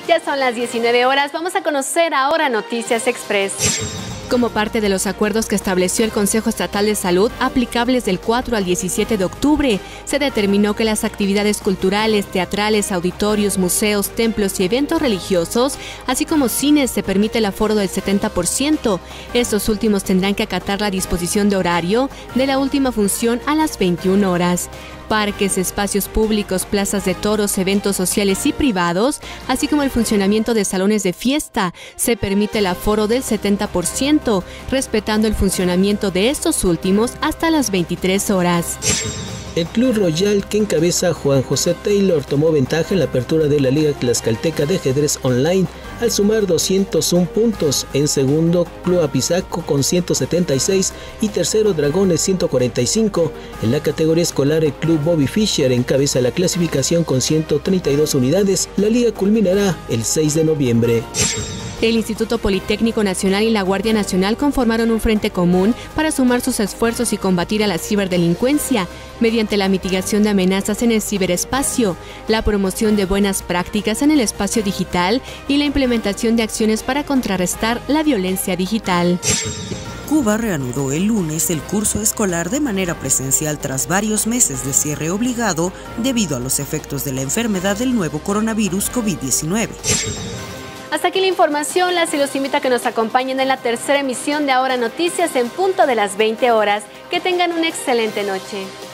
Ya son las 19 horas. Vamos a conocer ahora Noticias Express. Como parte de los acuerdos que estableció el Consejo Estatal de Salud, aplicables del 4 al 17 de octubre, se determinó que las actividades culturales, teatrales, auditorios, museos, templos y eventos religiosos, así como cines, se permite el aforo del 70%. Estos últimos tendrán que acatar la disposición de horario de la última función a las 21 horas. Parques, espacios públicos, plazas de toros, eventos sociales y privados, así como el funcionamiento de salones de fiesta, se permite el aforo del 70%, respetando el funcionamiento de estos últimos hasta las 23 horas. El Club Royal, que encabeza Juan José Taylor, tomó ventaja en la apertura de la Liga Tlaxcalteca de Ajedrez Online al sumar 201 puntos. En segundo, Club Apizaco con 176 y tercero, Dragones 145. En la categoría escolar, el Club Bobby Fischer encabeza la clasificación con 132 unidades. La liga culminará el 6 de noviembre. El Instituto Politécnico Nacional y la Guardia Nacional conformaron un frente común para sumar sus esfuerzos y combatir a la ciberdelincuencia mediante la mitigación de amenazas en el ciberespacio, la promoción de buenas prácticas en el espacio digital y la implementación de acciones para contrarrestar la violencia digital. Cuba reanudó el lunes el curso escolar de manera presencial tras varios meses de cierre obligado debido a los efectos de la enfermedad del nuevo coronavirus COVID-19. Hasta aquí la información. Las y los invito a que nos acompañen en la tercera emisión de Ahora Noticias en punto de las 20 horas. Que tengan una excelente noche.